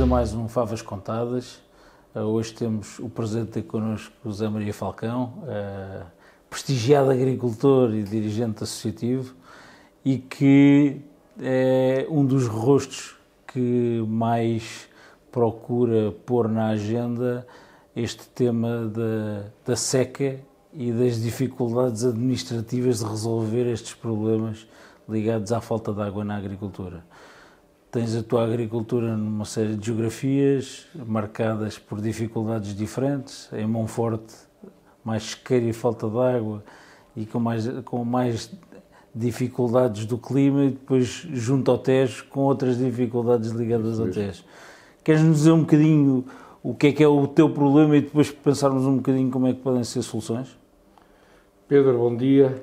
a mais um Favas Contadas. Hoje temos o prazer de ter connosco o José Maria Falcão, prestigiado agricultor e dirigente associativo, e que é um dos rostos que mais procura pôr na agenda este tema da seca e das dificuldades administrativas de resolver estes problemas ligados à falta de água na agricultura. Tens a tua agricultura numa série de geografias marcadas por dificuldades diferentes. Em Monforte, mais sequeira e falta de água e com mais dificuldades do clima, e depois junto ao Tejo com outras dificuldades ligadas ao Tejo. Queres-nos dizer um bocadinho o que é o teu problema e depois pensarmos um bocadinho como é que podem ser soluções? Pedro, bom dia.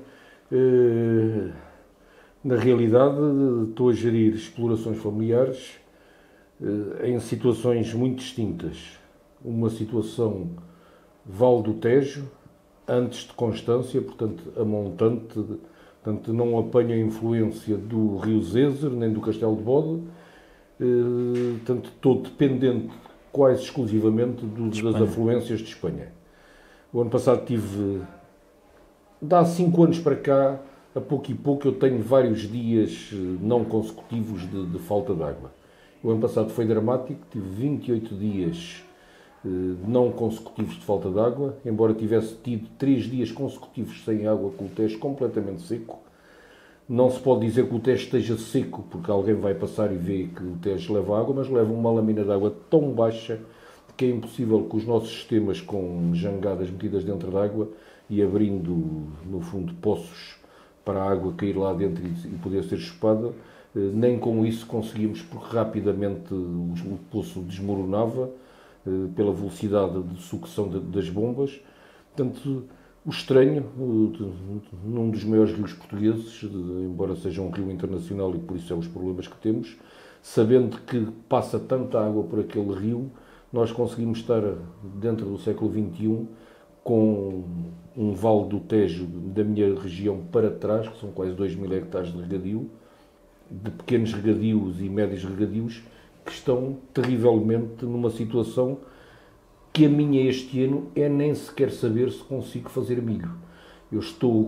Na realidade, estou a gerir explorações familiares em situações muito distintas. Uma situação Val do Tejo, antes de Constância, portanto, a montante, portanto, não apanho a influência do Rio Zezer, nem do Castelo de Bode, portanto, estou dependente quase exclusivamente das afluências de Espanha. O ano passado tive, há 5 anos para cá, a pouco e pouco eu tenho vários dias não consecutivos de falta de água. O ano passado foi dramático, tive 28 dias não consecutivos de falta de água, embora tivesse tido 3 dias consecutivos sem água, com o Tejo completamente seco. Não se pode dizer que o Tejo esteja seco, porque alguém vai passar e vê que o Tejo leva água, mas leva uma lâmina de água tão baixa que é impossível que os nossos sistemas com jangadas metidas dentro da água e abrindo, no fundo, poços para a água cair lá dentro e poder ser chupada, nem com isso conseguimos, porque rapidamente o poço desmoronava pela velocidade de sucção das bombas. Portanto, o estranho, num dos maiores rios portugueses, embora seja um rio internacional e por isso é os problemas que temos, sabendo que passa tanta água por aquele rio, nós conseguimos estar dentro do século XXI com um vale do Tejo da minha região para trás, que são quase 2.000 hectares de regadio, de pequenos regadios e médios regadios, que estão terrivelmente numa situação que a minha este ano é nem sequer saber se consigo fazer milho. Eu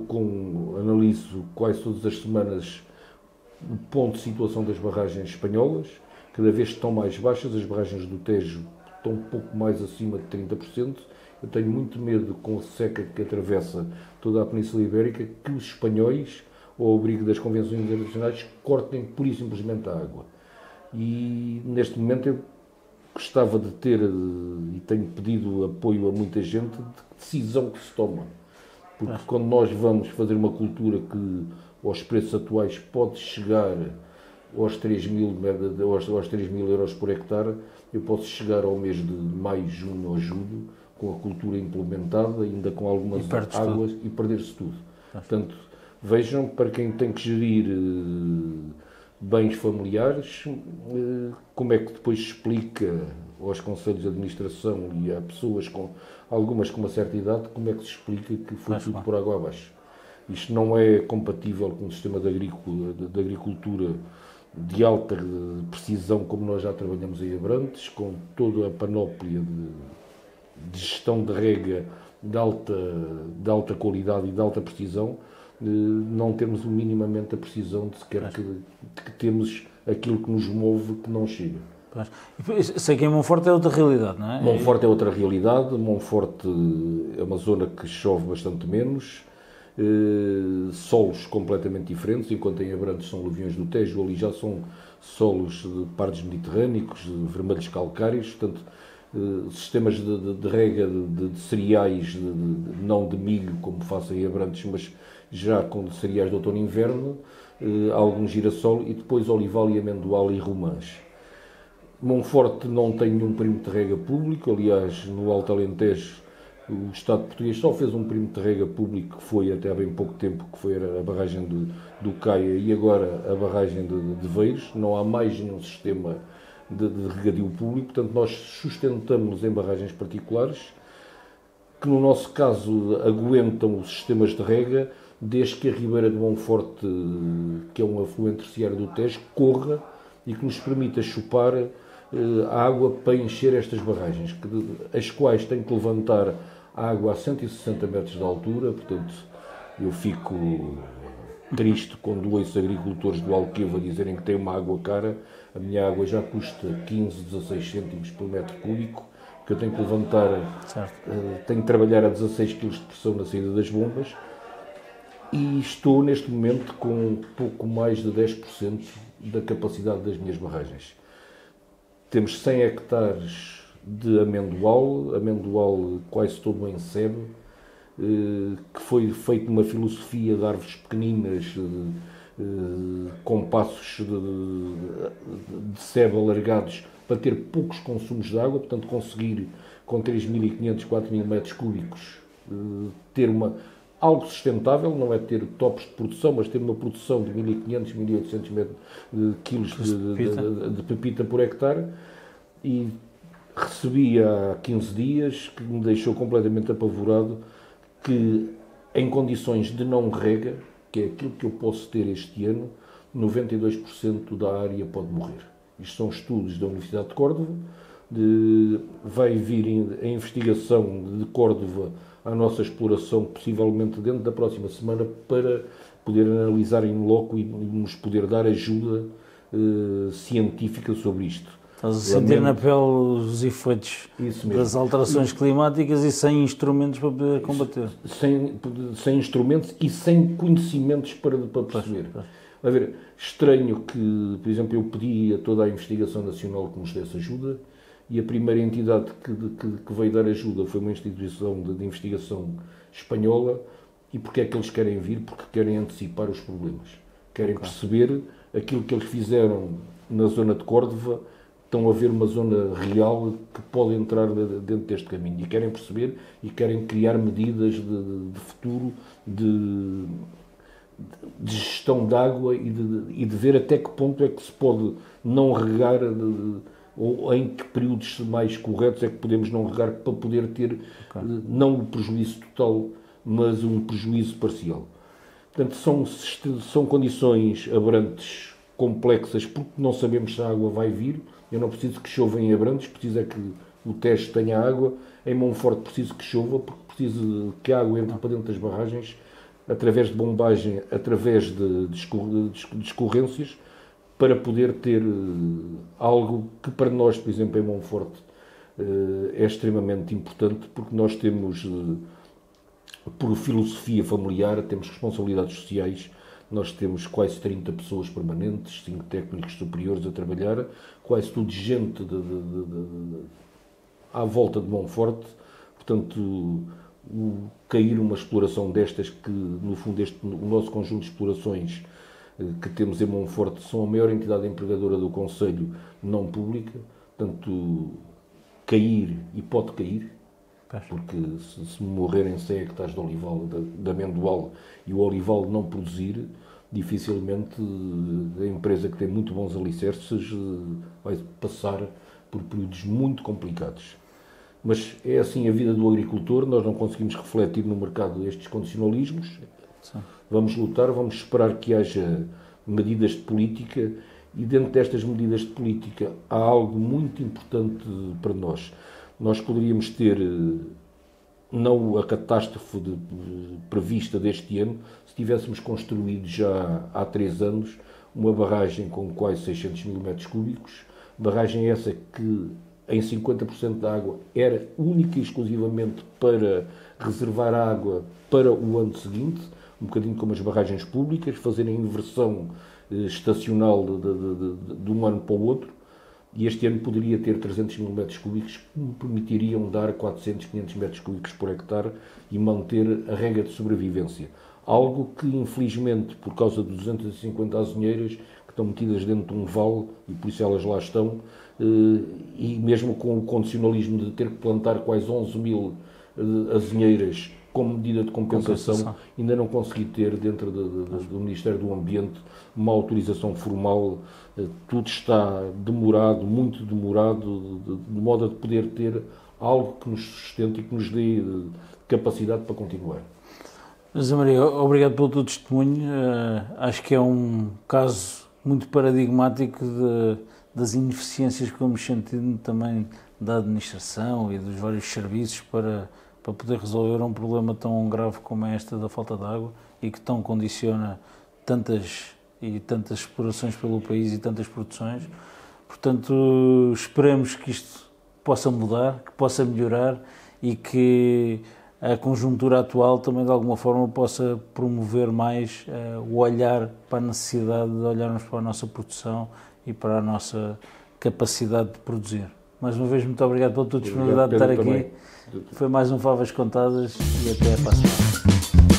analiso quase todas as semanas o ponto de situação das barragens espanholas, cada vez estão mais baixas, as barragens do Tejo estão um pouco mais acima de 30%. Eu tenho muito medo, com a seca que atravessa toda a Península Ibérica, que os espanhóis, ao abrigo das convenções internacionais, cortem pura e simplesmente a água. E neste momento eu gostava de ter, e tenho pedido apoio a muita gente, de decisão que se toma. Porque quando nós vamos fazer uma cultura que, aos preços atuais, pode chegar aos 3.000 euros por hectare, eu posso chegar ao mês de maio, junho ou julho, com a cultura implementada, ainda com algumas águas, e perder-se tudo. Portanto, vejam, para quem tem que gerir bens familiares, como é que depois explica aos conselhos de administração e a pessoas, algumas com uma certa idade, como é que se explica que foi tudo por água abaixo. Isto não é compatível com um sistema de agricultura de alta precisão, como nós já trabalhamos em Abrantes, com toda a panóplia de gestão de rega de alta qualidade e de alta precisão. Não temos minimamente a precisão de sequer que temos aquilo que nos move, que não chega. Sei que em Monforte é outra realidade, não é? Monforte é outra realidade. Monforte é uma zona que chove bastante menos, solos completamente diferentes, enquanto em Abrantes são aluviões do Tejo, ali já são solos de pardos mediterrânicos, vermelhos calcários, portanto, sistemas de rega de cereais, não de milho, como faço em Abrantes, mas já com cereais de outono e inverno, algum girassol e depois olival e amendoal e romãs. Monforte não tem nenhum perímetro de rega público, aliás, no Alto Alentejo, o Estado português só fez um perímetro de rega público, que foi até há bem pouco tempo, que foi a barragem do Caia e agora a barragem de Veiros. Não há mais nenhum sistema de regadio público, portanto nós sustentamos em barragens particulares, que no nosso caso aguentam os sistemas de rega, desde que a Ribeira de Monforte, que é um afluente terciário do Tejo, corra e que nos permita chupar a água para encher estas barragens, as quais têm que levantar a água a 160 metros de altura. Portanto, eu fico triste quando ouço agricultores do Alqueva dizerem que tem uma água cara. A minha água já custa 15, 16 cêntimos por metro cúbico, que eu tenho que levantar, tenho que trabalhar a 16 kg de pressão na saída das bombas, e estou neste momento com pouco mais de 10% da capacidade das minhas barragens. Temos 100 hectares de amendoal quase todo em sebe, que foi feito numa filosofia de árvores pequeninas, com passos de sebe alargados, para ter poucos consumos de água, portanto conseguir com 3.500, 4.000 metros cúbicos ter algo sustentável, não é ter topos de produção, mas ter uma produção de 1.500, 1.800 quilos de pepita por hectare. E recebi há 15 dias, que me deixou completamente apavorado, que em condições de não rega, que é aquilo que eu posso ter este ano, 92% da área pode morrer. Isto são estudos da Universidade de Córdoba. Vai vir a investigação de Córdoba à nossa exploração, possivelmente dentro da próxima semana, para poder analisar em loco e nos poder dar ajuda científica sobre isto. Estás a sentir na pele os efeitos das alterações climáticas e sem instrumentos para poder combater. Sem instrumentos e sem conhecimentos para perceber. A ver, estranho que, por exemplo, eu pedi a toda a investigação nacional que nos desse ajuda, e a primeira entidade que veio dar ajuda foi uma instituição de investigação espanhola. E porquê é que eles querem vir? Porque querem antecipar os problemas. Querem perceber aquilo que eles fizeram na zona de Córdoba. Estão a ver uma zona real que pode entrar dentro deste caminho. E querem perceber e querem criar medidas de futuro, de gestão de água e de ver até que ponto é que se pode não regar, ou em que períodos mais corretos é que podemos não regar, para poder ter não o prejuízo total, mas um prejuízo parcial. Portanto, são condições aberrantes, complexas, porque não sabemos se a água vai vir. Eu não preciso que chova em Abrantes, preciso é que o Tejo tenha água. Em Monforte preciso que chova, porque preciso que a água entre para dentro das barragens, através de bombagem, através de escorrências, para poder ter algo que para nós, por exemplo, em Monforte, é extremamente importante, porque nós temos, por filosofia familiar, temos responsabilidades sociais. Nós temos quase 30 pessoas permanentes, 5 técnicos superiores a trabalhar, quase tudo gente à volta de Monforte. Portanto, cair uma exploração destas, que no fundo o nosso conjunto de explorações que temos em Monforte são a maior entidade empregadora do Conselho não pública. Portanto, cair, e pode cair, porque se morrerem 100 hectares de olival, de amendoal, e o olival não produzir, dificilmente a empresa, que tem muito bons alicerces, vai passar por períodos muito complicados. Mas é assim a vida do agricultor. Nós não conseguimos refletir no mercado estes condicionalismos. Sim. Vamos lutar, vamos esperar que haja medidas de política, e dentro destas medidas de política há algo muito importante para nós. Nós poderíamos ter não a catástrofe prevista deste ano, se tivéssemos construído já há 3 anos uma barragem com quase 600 mil metros cúbicos, barragem essa que em 50% da água era única e exclusivamente para reservar água para o ano seguinte, um bocadinho como as barragens públicas, fazerem inversão estacional de um ano para o outro. E este ano poderia ter 300 mil metros cúbicos, que me permitiriam dar 400, 500 metros cúbicos por hectare e manter a rega de sobrevivência. Algo que, infelizmente, por causa de 250 azinheiras que estão metidas dentro de um vale, e por isso elas lá estão, e mesmo com o condicionalismo de ter que plantar quase 11 mil azinheiras como medida de compensação, ainda não consegui ter dentro do Ministério do Ambiente uma autorização formal. Tudo está demorado, muito demorado, de modo a poder ter algo que nos sustente e que nos dê capacidade para continuar. José Maria, obrigado pelo teu testemunho. Acho que é um caso muito paradigmático das ineficiências que vamos sentindo também da administração e dos vários serviços para poder resolver um problema tão grave como é esta da falta de água e que tão condiciona tantas explorações pelo país e tantas produções. Portanto, esperemos que isto possa mudar, que possa melhorar e que a conjuntura atual também de alguma forma possa promover mais o olhar para a necessidade de olharmos para a nossa produção e para a nossa capacidade de produzir. Mais uma vez, muito obrigado pela tua disponibilidade de estar aqui. Foi mais um Favas Contadas e até a próxima.